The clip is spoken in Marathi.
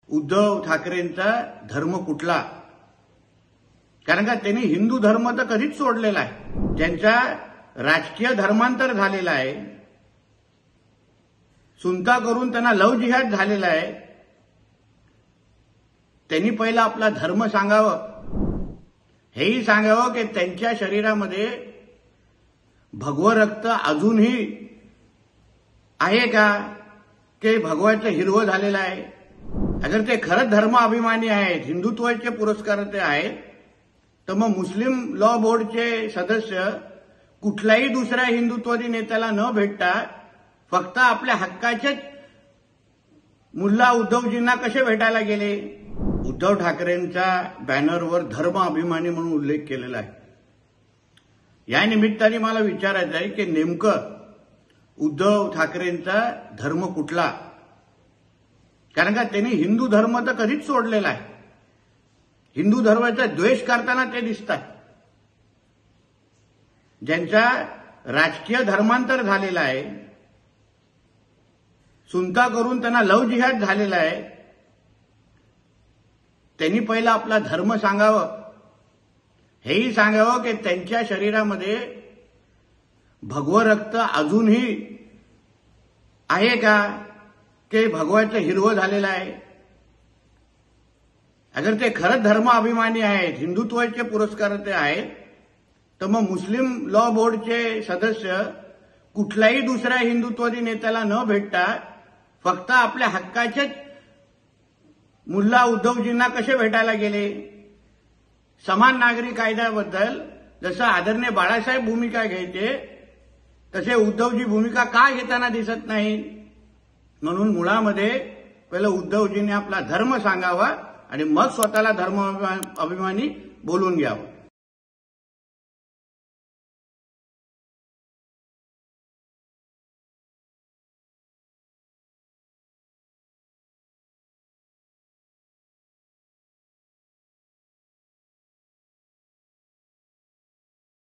उद्धव ठाकरेंचा धर्म कुठला? कारण का त्यांनी हिंदू धर्म तर कधीच सोडलेला आहे. ज्यांचा राजकीय धर्मांतर झालेला आहे, सुनता करून त्यांना लव जिहाद झालेला आहे, त्यांनी पहिला आपला धर्म सांगावं. हेही सांगावं की त्यांच्या शरीरामध्ये भगवं रक्त अजूनही आहे का, ते भगवाचं हिरवं झालेलं आहे. अगर ते खरंच धर्म अभिमानी आहेत, हिंदुत्वाचे पुरस्कार ते आहेत, तर मग मुस्लिम लॉ बोर्डचे सदस्य कुठल्याही दुसऱ्या हिंदुत्वादी नेत्याला न भेटता फक्त आपल्या हक्काचेच मुल्ला उद्धवजींना कसे भेटायला गेले? उद्धव ठाकरेंच्या बॅनरवर धर्म अभिमानी म्हणून उल्लेख केलेला आहे. या निमित्ताने मला विचारायचं आहे की नेमकं उद्धव ठाकरेंचा धर्म कुठला? कारण का त्यांनी हिंदू धर्म तर कधीच सोडलेला आहे. हिंदू धर्माचा द्वेष करताना ते दिसतात. ज्यांचा राजकीय धर्मांतर झालेला आहे, सुनता करून त्यांना लव जिहाद झालेला आहे, त्यांनी पहिला आपला धर्म सांगावं. हेही सांगावं की त्यांच्या शरीरामध्ये भगवं रक्त अजूनही आहे का, ते भगवाचं हिरवं झालेलं आहे. अगर ते खरंच धर्म अभिमानी आहेत, हिंदुत्वाचे पुरस्कार ते आहेत, तर मग मुस्लिम लॉ बोर्डचे सदस्य कुठल्याही दुसऱ्या हिंदुत्वादी नेत्याला न भेटता फक्त आपल्या हक्काचेच मुल्ला उद्धवजींना कसे भेटायला गेले? समान नागरी कायद्याबद्दल जसं आदरणीय बाळासाहेब भूमिका घ्यायचे, तसे उद्धवजी भूमिका का घेताना दिसत नाही? म्हणून मुळामध्ये पहिलं उद्धवजींनी आपला धर्म सांगावा आणि मग स्वतःला धर्म अभिमानी बोलून घ्यावं.